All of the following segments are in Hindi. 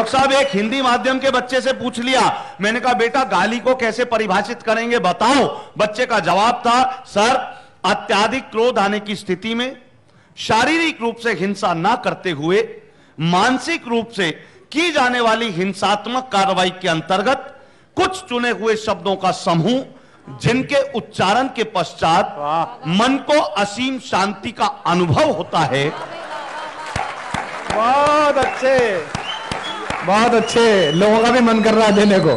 डॉक्टर साहब एक हिंदी माध्यम के बच्चे से पूछ लिया, मैंने कहा बेटा गाली को कैसे परिभाषित करेंगे बताओ। बच्चे का जवाब था, सर अत्याधिक क्रोध आने की स्थिति में शारीरिक रूप से हिंसा ना करते हुए मानसिक रूप से की जाने वाली हिंसात्मक कार्रवाई के अंतर्गत कुछ चुने हुए शब्दों का समूह जिनके उच्चारण के पश्चात मन को असीम शांति का अनुभव होता है। बहुत अच्छे, बहुत अच्छे, लोगों का भी मन कर रहा है देने को।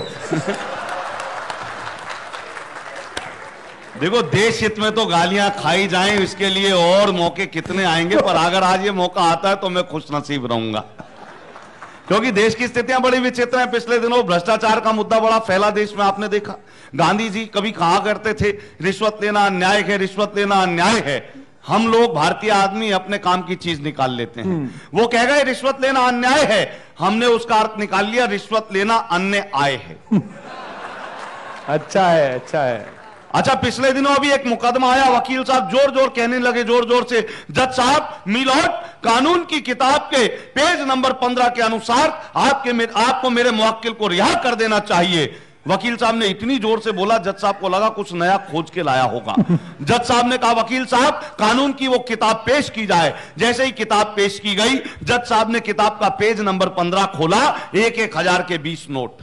देखो देश हित में तो गालियां खाई जाएं, इसके लिए और मौके कितने आएंगे, पर अगर आज ये मौका आता है तो मैं खुश नसीब रहूंगा, क्योंकि देश की स्थितियां बड़ी विचित्र हैं। पिछले दिनों भ्रष्टाचार का मुद्दा बड़ा फैला देश में, आपने देखा। गांधी जी कभी कहा करते थे रिश्वत लेना अन्याय है, रिश्वत लेना अन्याय है। हम लोग भारतीय आदमी अपने काम की चीज निकाल लेते हैं। वो कह गए रिश्वत लेना अन्याय है, हमने उसका अर्थ निकाल लिया रिश्वत लेना अन्य आय है। अच्छा है, अच्छा है। अच्छा पिछले दिनों अभी एक मुकदमा आया, वकील साहब जोर जोर कहने लगे, जोर जोर से, जज साहब मिलॉर्ड कानून की किताब के पेज नंबर 15 के अनुसार आपको मेरे मुवक्किल को रिहा कर देना चाहिए। वकील साहब ने इतनी जोर से बोला, जज साहब को लगा कुछ नया खोज के लाया होगा। जज साहब ने कहा वकील साहब कानून की वो किताब पेश की जाए। जैसे ही किताब पेश की गई, जज साहब ने किताब का पेज नंबर 15 खोला, 1,000 के 20 नोट।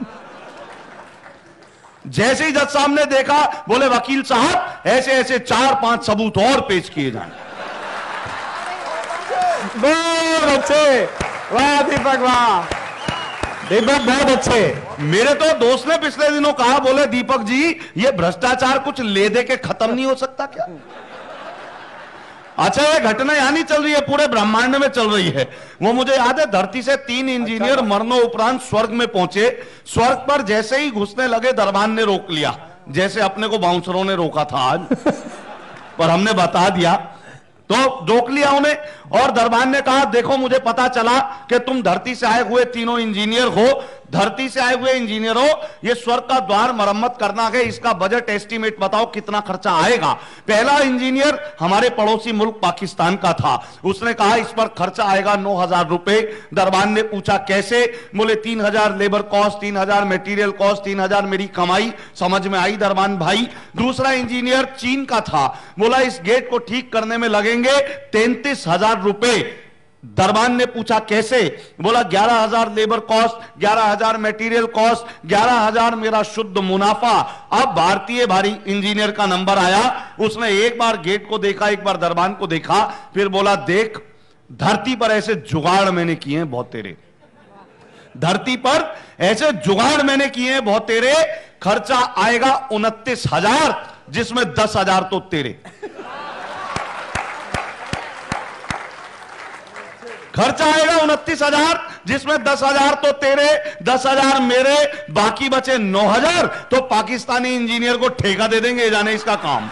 जैसे ही जज साहब ने देखा, बोले वकील साहब ऐसे ऐसे 4-5 सबूत और पेश किए जाए। बहुत अच्छे, वाह दीपक, वाह दीपक, बहुत अच्छे। मेरे तो दोस्त ने पिछले दिनों कहा, बोले दीपक जी ये भ्रष्टाचार कुछ ले दे के खत्म नहीं हो सकता क्या? अच्छा ये घटना यहां नहीं चल रही है, पूरे ब्रह्मांड में चल रही है। वो मुझे याद है, धरती से 3 इंजीनियर मरनों उपरांत स्वर्ग में पहुंचे। स्वर्ग पर जैसे ही घुसने लगे, दरबान ने रोक लिया, जैसे अपने को बाउंसरों ने रोका था आज। पर हमने बता दिया तो रोक लिया उन्हें, और दरबान ने कहा देखो मुझे पता चला कि तुम धरती से आए हुए तीनों इंजीनियर हो। धरती से आए हुए इंजीनियर हो, ये स्वर्ग का द्वार मरम्मत करना है, इसका बजट एस्टीमेट बताओ कितना खर्चा आएगा। पहला इंजीनियर हमारे पड़ोसी मुल्क पाकिस्तान का था, उसने कहा इस पर खर्चा आएगा 9,000 रुपए। दरबान ने पूछा कैसे? बोले 3,000 लेबर कॉस्ट, 3,000 मटेरियल कॉस्ट, 3,000 मेरी कमाई। समझ में आई दरबान भाई। दूसरा इंजीनियर चीन का था, बोला इस गेट को ठीक करने में लगेंगे 33,000 रुपए। दरबान ने पूछा कैसे? बोला 11,000 लेबर कॉस्ट, 11,000 मटेरियल कॉस्ट, 11,000 मेरा शुद्ध मुनाफा। अब भारतीय भारी इंजीनियर का नंबर आया, उसने एक बार गेट को देखा, एक बार दरबान को देखा, फिर बोला देख धरती पर ऐसे जुगाड़ मैंने किए हैं बहुत तेरे, धरती पर ऐसे जुगाड़ मैंने किए हैं बहुत तेरे, खर्चा आएगा 29,000 जिसमें 10,000 तो तेरे। खर्चा आएगा 29,000 जिसमें 10,000 तो तेरे, 10,000 मेरे, बाकी बचे 9,000 तो पाकिस्तानी इंजीनियर को ठेका दे देंगे, जाने इसका काम।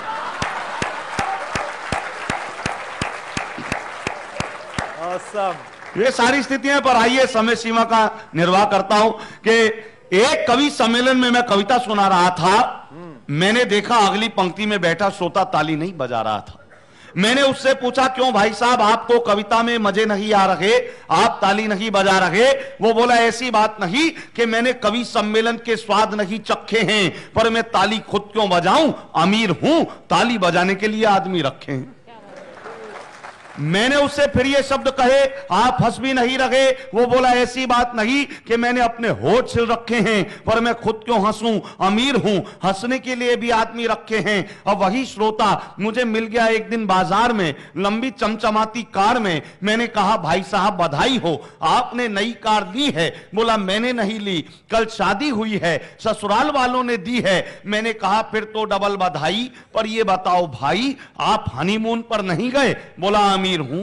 ये सारी स्थितियां पर आइए समय सीमा का निर्वाह करता हूं कि एक कवि सम्मेलन में मैं कविता सुना रहा था। मैंने देखा अगली पंक्ति में बैठा श्रोता ताली नहीं बजा रहा था। मैंने उससे पूछा क्यों भाई साहब, आपको कविता में मजे नहीं आ रहे, आप ताली नहीं बजा रहे? वो बोला ऐसी बात नहीं कि मैंने कवि सम्मेलन के स्वाद नहीं चखे हैं, पर मैं ताली खुद क्यों बजाऊं, अमीर हूं, ताली बजाने के लिए आदमी रखे हैं। मैंने उससे फिर ये शब्द कहे, आप हंस भी नहीं रहे। वो बोला ऐसी बात नहीं कि मैंने अपने होठ सिल रखे हैं, पर मैं खुद क्यों हंसूं, अमीर हूं, हंसने के लिए भी आदमी रखे हैं। अब वही श्रोता मुझे मिल गया एक दिन बाजार में, लंबी चमचमाती कार में। मैंने कहा भाई साहब बधाई हो, आपने नई कार ली है। बोला मैंने नहीं ली, कल शादी हुई है, ससुराल वालों ने दी है। मैंने कहा फिर तो डबल बधाई, पर ये बताओ भाई आप हनीमून पर नहीं गए? बोला अमीर हूं।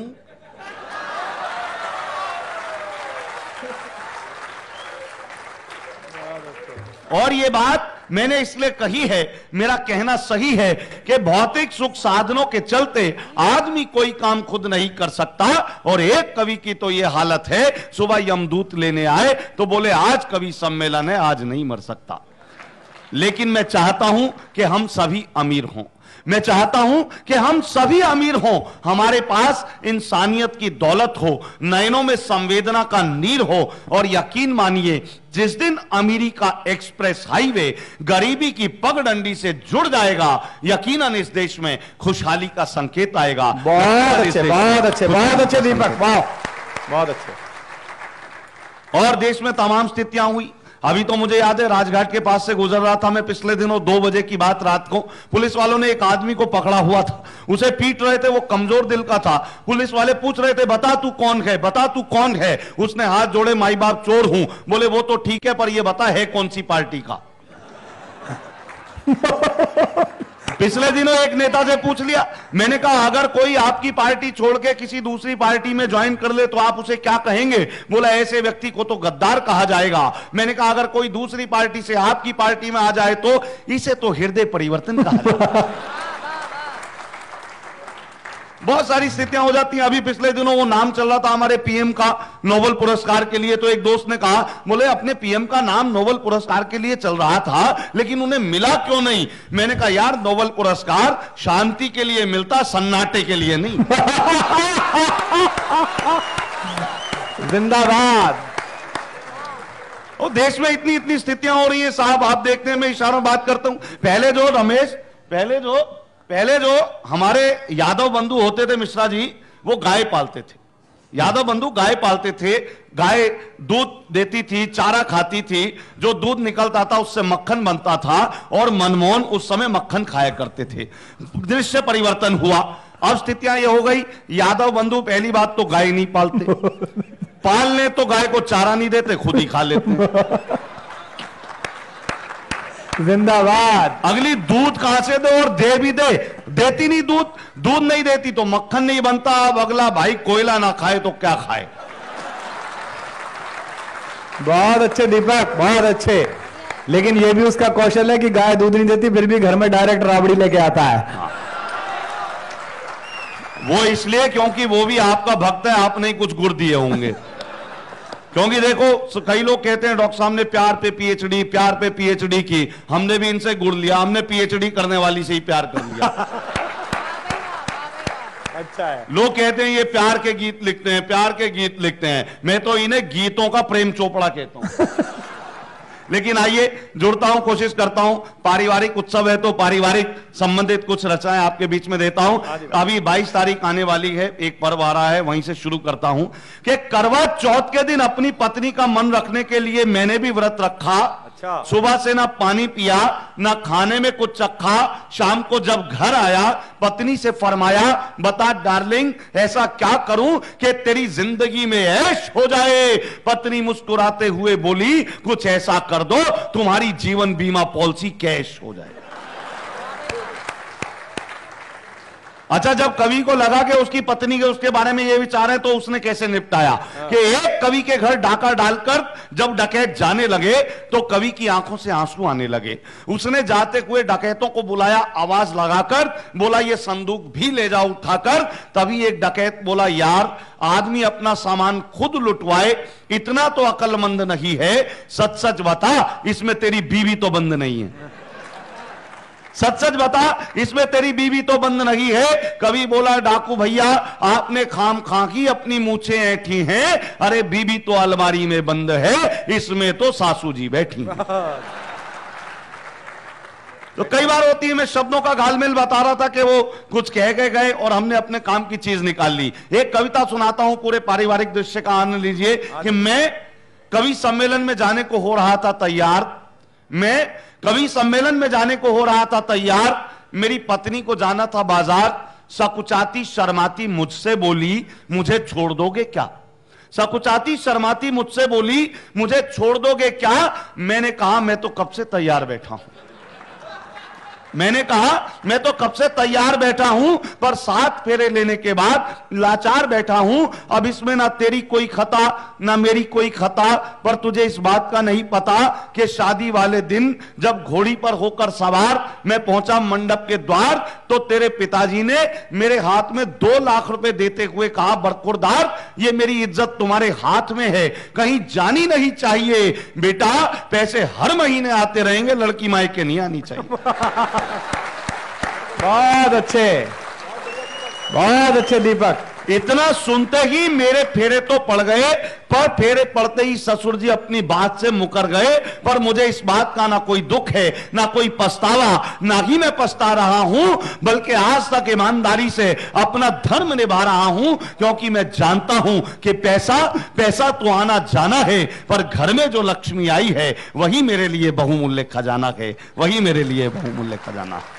और ये बात मैंने इसलिए कही है, मेरा कहना सही है कि भौतिक सुख साधनों के चलते आदमी कोई काम खुद नहीं कर सकता। और एक कवि की तो यह हालत है, सुबह यमदूत लेने आए तो बोले आज कवि सम्मेलन है, आज नहीं मर सकता। लेकिन मैं चाहता हूं कि हम सभी अमीर हों। मैं चाहता हूं कि हम सभी अमीर हों, हमारे पास इंसानियत की दौलत हो, नयनों में संवेदना का नीर हो, और यकीन मानिए जिस दिन अमीरी का एक्सप्रेस हाईवे गरीबी की पगडंडी से जुड़ जाएगा, यकीनन इस देश में खुशहाली का संकेत आएगा। बहुत अच्छे, बहुत अच्छे, बहुत अच्छे दीपक, वाह, बहुत अच्छे। और देश में तमाम स्थितियां हुई। अभी तो मुझे याद है, राजघाट के पास से गुजर रहा था मैं पिछले दिनों, 2 बजे की बात रात को, पुलिस वालों ने एक आदमी को पकड़ा हुआ था, उसे पीट रहे थे, वो कमजोर दिल का था। पुलिस वाले पूछ रहे थे, बता तू कौन है, बता तू कौन है। उसने हाथ जोड़े, माई बाप चोर हूं। बोले वो तो ठीक है, पर ये बता है कौन सी पार्टी का। पिछले दिनों एक नेता से पूछ लिया, मैंने कहा अगर कोई आपकी पार्टी छोड़ के किसी दूसरी पार्टी में ज्वाइन कर ले तो आप उसे क्या कहेंगे। बोला ऐसे व्यक्ति को तो गद्दार कहा जाएगा। मैंने कहा अगर कोई दूसरी पार्टी से आपकी पार्टी में आ जाए तो इसे तो हृदय परिवर्तन कहा जाएगा। बहुत सारी स्थितियां हो जाती हैं। अभी पिछले दिनों वो नाम चल रहा था हमारे पीएम का नोबेल पुरस्कार के लिए, तो एक दोस्त ने कहा, बोले अपने पीएम का नाम नोबेल पुरस्कार के लिए चल रहा था लेकिन उन्हें मिला क्यों नहीं। मैंने कहा यार नोबेल पुरस्कार शांति के लिए मिलता, सन्नाटे के लिए नहीं। जिंदाबाद। और देश में इतनी इतनी स्थितियां हो रही हैं साहब, आप देखते हैं, मैं इशारों बात करता हूं। पहले जो रमेश, पहले जो हमारे यादव बंधु होते थे मिश्रा जी, वो गाय पालते थे। यादव बंधु गाय पालते थे, गाय दूध देती थी, चारा खाती थी, जो दूध निकलता था उससे मक्खन बनता था, और मनमोहन उस समय मक्खन खाया करते थे। दृश्य परिवर्तन हुआ। अब स्थितियां ये हो गई, यादव बंधु पहली बात तो गाय नहीं पालते, पालने तो गाय को चारा नहीं देते, खुद ही खा लेते। जिंदाबाद। अगली दूध कहां से दे, और दे भी दे, देती नहीं दूध, दूध नहीं देती तो मक्खन नहीं बनता। अब अगला भाई कोयला ना खाए तो क्या खाए। बहुत अच्छे दीपक, बहुत अच्छे। लेकिन यह भी उसका कौशल है कि गाय दूध नहीं देती फिर भी घर में डायरेक्ट राबड़ी लेके आता है। वो इसलिए क्योंकि वो भी आपका भक्त है, आपने ही कुछ गुड़ दिए होंगे। क्योंकि देखो कई लोग कहते हैं डॉक्टर साहब ने प्यार पे पीएचडी की, हमने भी इनसे गुड़ लिया, हमने पीएचडी करने वाली से ही प्यार कर लिया। अच्छा है। लोग कहते हैं ये प्यार के गीत लिखते हैं, प्यार के गीत लिखते हैं, मैं तो इन्हें गीतों का प्रेम चोपड़ा कहता हूं। लेकिन आइए जुड़ता हूं, कोशिश करता हूं, पारिवारिक उत्सव है तो पारिवारिक संबंधित कुछ रचनाएं आपके बीच में देता हूं। अभी 22 तारीख आने वाली है, एक पर्व आ रहा है, वहीं से शुरू करता हूं कि करवा चौथ के दिन अपनी पत्नी का मन रखने के लिए मैंने भी व्रत रखा। सुबह से ना पानी पिया, ना खाने में कुछ चखा। शाम को जब घर आया पत्नी से फरमाया, बता डार्लिंग ऐसा क्या करूं कि तेरी जिंदगी में ऐश हो जाए। पत्नी मुस्कुराते हुए बोली, कुछ ऐसा कर दो तुम्हारी जीवन बीमा पॉलिसी कैश हो जाए। अच्छा, जब कवि को लगा कि उसकी पत्नी के उसके बारे में ये विचार है तो उसने कैसे निपटाया कि एक कवि के घर डाका डालकर जब डकैत जाने लगे तो कवि की आंखों से आंसू आने लगे। उसने जाते हुए डकैतों को बुलाया, आवाज लगाकर बोला ये संदूक भी ले जाओ उठाकर। तभी एक डकैत बोला, यार आदमी अपना सामान खुद लुटवाए इतना तो अक्लमंद नहीं है, सच सच बता इसमें तेरी बीवी तो बंद नहीं है। सच सच बता इसमें तेरी बीवी तो बंद नहीं है। कवि बोला, डाकू भैया आपने खाम खा की अपनी मूछें ऐठी हैं, अरे बीवी तो अलमारी में बंद है, इसमें तो सासू जी बैठी हैं। तो कई बार होती है, मैं शब्दों का घालमेल बता रहा था कि वो कुछ कह के गए और हमने अपने काम की चीज निकाल ली। एक कविता सुनाता हूं, पूरे पारिवारिक दृश्य का आनंद लीजिए कि मैं कवि सम्मेलन में जाने को हो रहा था तैयार, कवि सम्मेलन में जाने को हो रहा था तैयार। मेरी पत्नी को जाना था बाजार, सकुचाती शर्माती मुझसे बोली, मुझे छोड़ दोगे क्या। सकुचाती शर्माती मुझसे बोली, मुझे छोड़ दोगे क्या। मैंने कहा मैं तो कब से तैयार बैठा हूं, मैंने कहा मैं तो कब से तैयार बैठा हूं, पर 7 फेरे लेने के बाद लाचार बैठा हूं। अब इसमें ना तेरी कोई खता ना मेरी कोई खता, पर तुझे इस बात का नहीं पता कि शादी वाले दिन जब घोड़ी पर होकर सवार मैं पहुंचा मंडप के द्वार, तो तेरे पिताजी ने मेरे हाथ में 2 लाख रुपए देते हुए कहा, बरखुरदार ये मेरी इज्जत तुम्हारे हाथ में है, कहीं जानी नहीं चाहिए। बेटा पैसे हर महीने आते रहेंगे, लड़की मायके नहीं आनी चाहिए। बहुत अच्छे दीपक। इतना सुनते ही मेरे फेरे तो पड़ गए, पर फेरे पड़ते ही ससुर जी अपनी बात से मुकर गए। पर मुझे इस बात का ना कोई दुख है, ना कोई पछतावा, ना ही मैं पछता रहा हूं, बल्कि आज तक ईमानदारी से अपना धर्म निभा रहा हूं, क्योंकि मैं जानता हूं कि पैसा तो आना जाना है, पर घर में जो लक्ष्मी आई है वही मेरे लिए बहुमूल्य खजाना है, वही मेरे लिए बहुमूल्य खजाना है।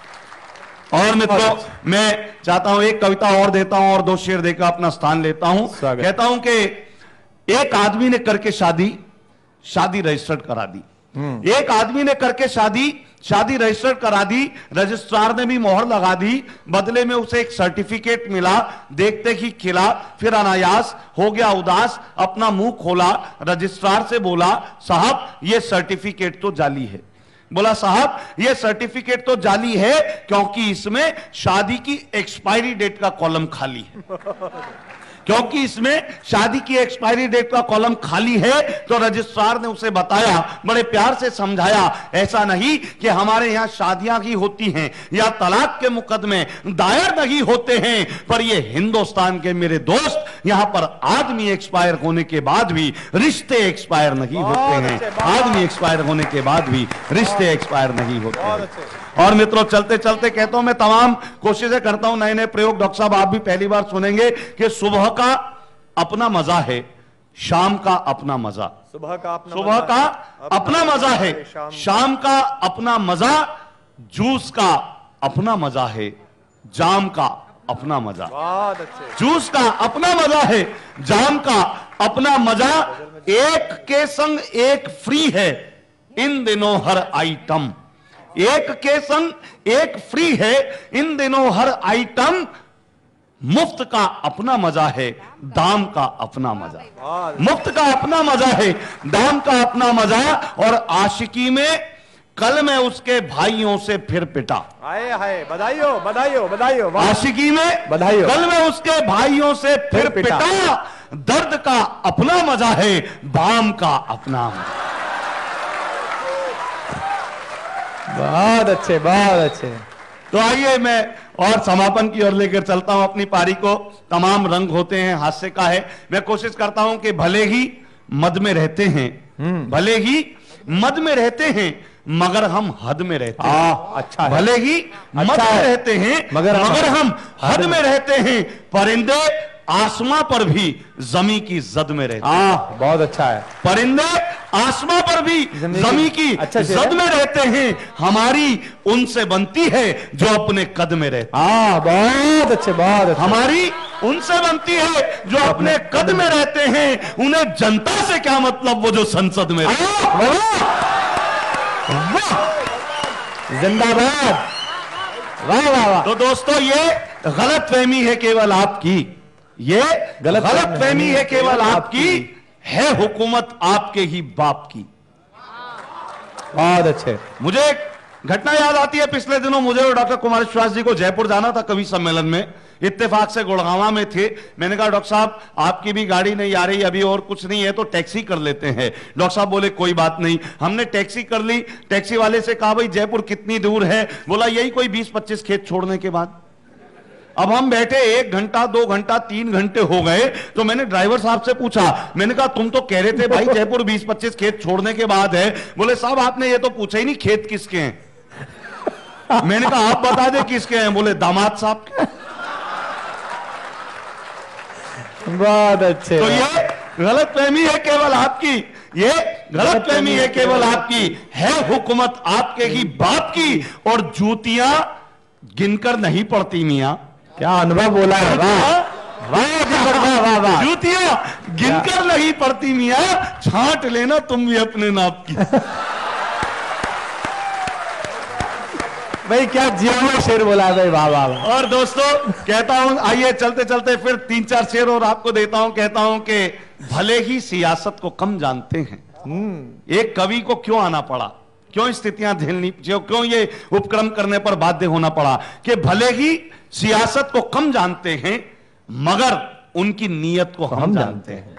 और मित्रों, मैं चाहता हूं एक कविता और देता हूं और 2 शेर देकर अपना स्थान लेता हूं। कहता हूं कि एक आदमी ने करके शादी रजिस्टर्ड करा दी। एक आदमी ने करके शादी रजिस्टर्ड करा दी, रजिस्ट्रार ने भी मोहर लगा दी, बदले में उसे एक सर्टिफिकेट मिला, देखते ही खिला, फिर अनायास हो गया उदास, अपना मुंह खोला, रजिस्ट्रार से बोला, साहब ये सर्टिफिकेट तो जाली है। बोला, साहब ये सर्टिफिकेट तो जाली है, क्योंकि इसमें शादी की एक्सपायरी डेट का कॉलम खाली है। क्योंकि इसमें शादी की एक्सपायरी डेट का कॉलम खाली है। तो रजिस्ट्रार ने उसे बताया, बड़े प्यार से समझाया, ऐसा नहीं कि हमारे यहां शादियां ही होती हैं या तलाक के मुकदमे दायर नहीं होते हैं, पर ये हिंदुस्तान के मेरे दोस्त, यहां पर आदमी एक्सपायर होने के बाद भी रिश्ते एक्सपायर नहीं होते हैं। आदमी एक्सपायर होने के बाद भी रिश्ते एक्सपायर नहीं होते हैं। और मित्रों, चलते चलते कहता हूं, मैं तमाम कोशिशें करता हूं, नए नए प्रयोग। डॉक्टर साहब आप भी पहली बार सुनेंगे कि सुबह का अपना मजा है, शाम का अपना मजा। सुबह का अपना मजा है, शाम का अपना मजा, जूस का अपना मजा है, जाम का अपना मजा। जूस का अपना मजा है, जाम का अपना मजा, एक के संग एक फ्री है इन दिनों हर आइटम। एक के संग एक फ्री है इन दिनों हर आइटम, मुफ्त का अपना मजा है, दाम का अपना मजा। मुफ्त का अपना मजा है, दाम का अपना मजा। और आशिकी में कल मैं उसके भाइयों से फिर पिटा। हाय बधाइयो। आशिकी में बधाइयो। कल मैं उसके भाइयों से फिर पिटा, दर्द का अपना मजा है, बाम का अपना मजा। बहुत अच्छे। तो आइए मैं और समापन की ओर लेकर चलता हूं अपनी पारी को। तमाम रंग होते हैं, हास्य का है। मैं कोशिश करता हूं कि भले ही मद में रहते हैं, भले ही मद में रहते हैं, मगर हम हद में रहते हैं। अच्छा है। भले ही मद में रहते हैं, मगर हम हद में रहते हैं। परिंदे आसमां पर भी जमी की जद में रहते हैं। बहुत अच्छा है। परिंदे आसमां पर भी जमी की जद में रहते हैं, हमारी उनसे बनती है जो अपने कद में रहते हैं। बहुत अच्छे। हमारी उनसे बनती है जो अपने कद में रहते हैं, उन्हें जनता से क्या मतलब, वो जो संसद में जिंदाबाद। वाह। तो दोस्तों, ये गलतफहमी है केवल आपकी, ये गलतफहमी है केवल आपकी, है हुकूमत आपके ही बाप की। बहुत अच्छे। मुझे एक घटना याद आती है, पिछले दिनों मुझे और डॉक्टर कुमार विश्वास जी को जयपुर जाना था कवि सम्मेलन में। इत्तेफाक से गुड़गांवा में थे। मैंने कहा, डॉक्टर साहब आपकी भी गाड़ी नहीं आ रही अभी, और कुछ नहीं है तो टैक्सी कर लेते हैं। डॉक्टर साहब बोले कोई बात नहीं। हमने टैक्सी कर ली। टैक्सी वाले से कहा, भाई जयपुर कितनी दूर है? बोला यही कोई 20-25 खेत छोड़ने के बाद। अब हम बैठे 1 घंटा 2 घंटा 3 घंटे हो गए। तो मैंने ड्राइवर साहब से पूछा, मैंने कहा तुम तो कह रहे थे भाई जयपुर 20-25 खेत छोड़ने के बाद है। बोले साहब आपने ये तो पूछा ही नहीं खेत किसके हैं। मैंने कहा आप बता दे किसके हैं। बोले दामाद साहब के। बहुत अच्छे। तो ये गलतफहमी है केवल आपकी, ये गलतफहमी है केवल आपकी, है हुकूमत आपके ही बाप की। और जूतियां गिनकर नहीं पड़ती मियां। क्या अनुभव बोला है। वाह। जूतियां गिनकर नहीं पड़ती मियां, छांट लेना तुम भी अपने नाप की। भाई क्या जीवन शेर बोला है भाई। वाह। और दोस्तों कहता हूं, आइए चलते चलते फिर 3-4 शेर और आपको देता हूं। कहता हूं कि भले ही सियासत को कम जानते हैं, एक कवि को क्यों आना पड़ा, क्यों स्थितियां झेलनी, क्यों ये उपक्रम करने पर बाध्य होना पड़ा, कि भले ही सियासत को कम जानते हैं मगर उनकी नीयत को हम जानते हैं।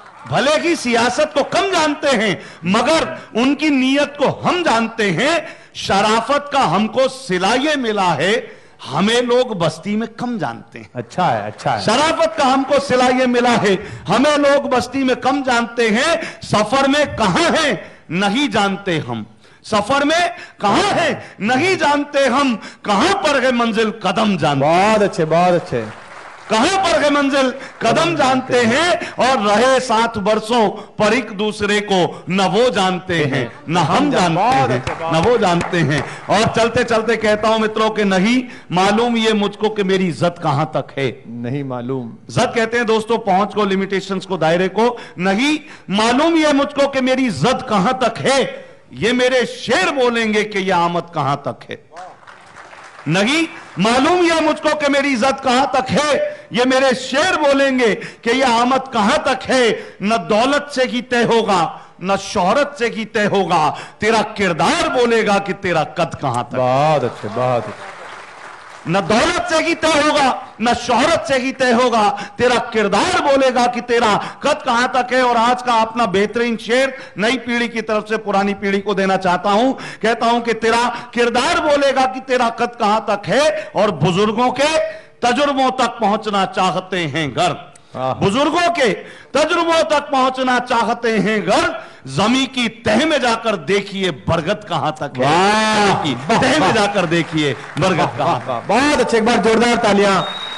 भले ही सियासत को कम जानते हैं मगर उनकी नीयत को हम जानते हैं। शराफत का हमको सिला ये मिला है, हमें लोग बस्ती में कम जानते हैं। अच्छा है, अच्छा है। शराफत का हमको सिला ये मिला है, हमें लोग बस्ती में कम जानते हैं। सफर में कहां है नहीं जानते हम, सफर में कहां है नहीं जानते हम, कहां पर है मंजिल कदम जानते। बहुत अच्छे, बहुत अच्छे। कहां पर है मंजिल कदम जानते हैं, और रहे 7 वर्षों पर एक दूसरे को न वो जानते हैं न हम जानते हैं, न वो जानते हैं। और चलते चलते कहता हूं मित्रों के नहीं मालूम ये मुझको कि मेरी इज्जत कहां तक है। नहीं मालूम। इज्जत कहते हैं दोस्तों पहुंच को, लिमिटेशंस को, दायरे को। नहीं मालूम ये मुझको कि मेरी इज्जत कहां तक है, ये मेरे शेर बोलेंगे कि यह आमद कहां तक है। नहीं मालूम यह मुझको कि मेरी इज्जत कहां तक है, ये मेरे शेर बोलेंगे कि यह आमद कहां तक है। न दौलत से ही तय होगा न शोहरत से ही तय होगा, तेरा किरदार बोलेगा कि तेरा कद कहां तक। बहुत अच्छे, बहुत अच्छे। न दौलत से ही तय होगा न शोहरत से ही तय होगा, तेरा किरदार बोलेगा कि तेरा कद कहां तक है। और आज का अपना बेहतरीन शेर नई पीढ़ी की तरफ से पुरानी पीढ़ी को देना चाहता हूं। कहता हूं कि तेरा किरदार बोलेगा कि तेरा कद कहां तक है, और बुजुर्गों के तजुर्बों तक पहुंचना चाहते हैं घर, बुजुर्गों के तजुर्बों तक पहुंचना चाहते हैं घर। जमी की तह में जाकर देखिए बरगद कहां तक है, की तह में जाकर देखिए बरगद कहां तक। बहुत अच्छे, एक बार जोरदार तालियां।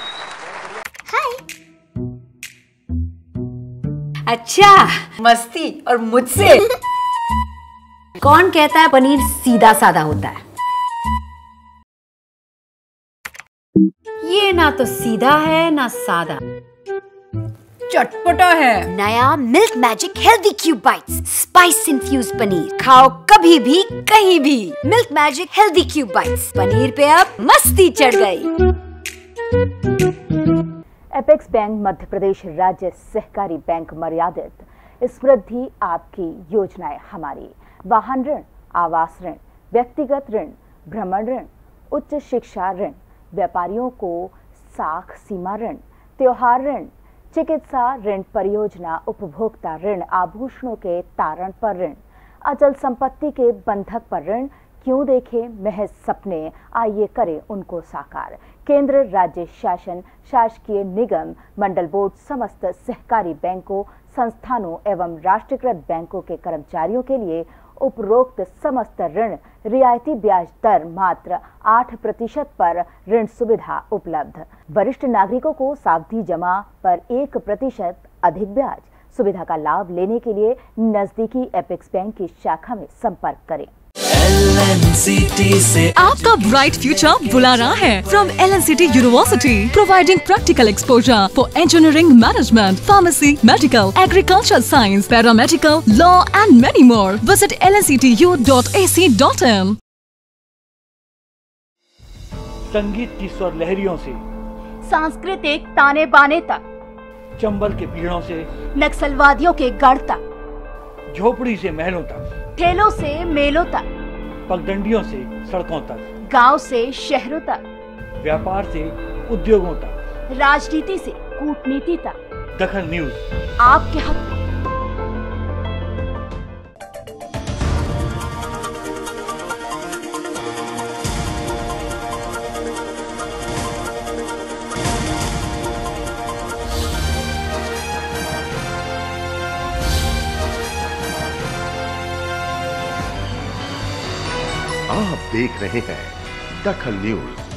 अच्छा मस्ती और मुझसे कौन कहता है पनीर सीधा साधा होता है? ये ना तो सीधा है ना सादा, चटपटा है। नया milk magic healthy cube bites spice infuse paneer, खाओ कभी भी कहीं भी। Milk magic healthy cube bites, paneer पे अब मस्ती चढ़ गई। एपेक्स बैंक मध्य प्रदेश राज्य सहकारी बैंक मर्यादित, समृद्धि आपकी योजनाएं हमारी। वाहन ऋण, आवास ऋण, व्यक्तिगत ऋण, भ्रमण ऋण, उच्च शिक्षा ऋण, व्यापारियों को साख सीमा ऋण, त्योहार ऋण, चिकित्सा ऋण, परियोजना उपभोक्ता ऋण, आभूषणों के तारण पर ऋण, अचल संपत्ति के बंधक पर ऋण। क्यों देखें महज सपने, आइए करें उनको साकार। केंद्र, राज्य शासन, शासकीय निगम, मंडल बोर्ड, समस्त सहकारी बैंकों, संस्थानों एवं राष्ट्रीयकृत बैंकों के कर्मचारियों के लिए उपरोक्त समस्त ऋण रियायती ब्याज दर मात्र 8% पर ऋण सुविधा उपलब्ध। वरिष्ठ नागरिकों को सावधि जमा पर 1% अधिक ब्याज। सुविधा का लाभ लेने के लिए नजदीकी एपेक्स बैंक की शाखा में संपर्क करें। LNCT से आपका ब्राइट फ्यूचर बुला रहा है। From LNCT University, providing practical exposure for engineering, management, pharmacy, medical, agriculture science, paramedical, law and many more. Visit lnctu.ac.in। संगीत की स्वर लहरियों से सांस्कृतिक ताने बाने तक, चंबल के पीड़ों से नक्सलवादियों के गढ़ तक, झोपड़ी से महलों तक, ठेलों से मेलों तक, पगडंडियों से सड़कों तक, गांव से शहरों तक, व्यापार से उद्योगों तक, राजनीति से कूटनीति तक, दखल न्यूज आपके हक में। आप देख रहे हैं दखल न्यूज।